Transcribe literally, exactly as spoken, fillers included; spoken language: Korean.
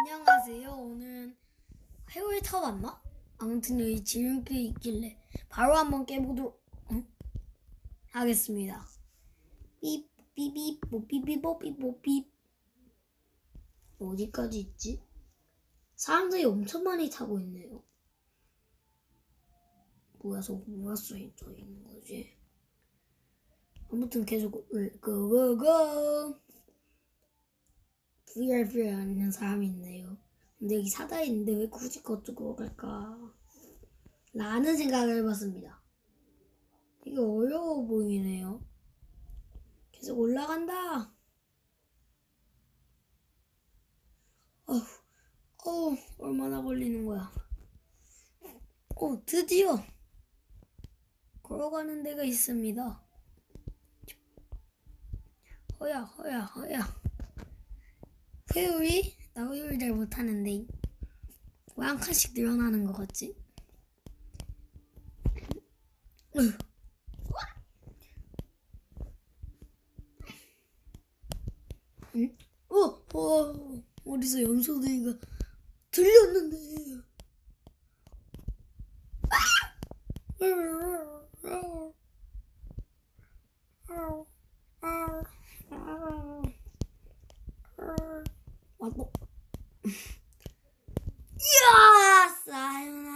안녕하세요. 오늘은 해골 타 왔나? 아무튼 여기 지름길이 있길래 바로 한번 깨보도록 응? 하겠습니다. 삐삐삐 뽀삐삐 뽀삐뽀삐. 어디까지 있지? 사람들이 엄청 많이 타고 있네요. 뭐야, 저거 뭐가 써 있는 거지? 아무튼 계속 고고고 브이알 브이알 하는 사람이 있네요. 근데 여기 사다리 있는데 왜 굳이 그쪽으로 갈까? 라는 생각을 해봤습니다. 이게 어려워 보이네요. 계속 올라간다. 어우, 어우, 얼마나 걸리는 거야. 오, 드디어 걸어가는 데가 있습니다. 허야, 허야, 허야. 회오리? 나 회오리 잘 못하는데 왜 한 칸씩 늘어나는 것 같지? 응? 어, 어, 어디서 염소들이가 들렸는데. 왔어. 이야, 사요.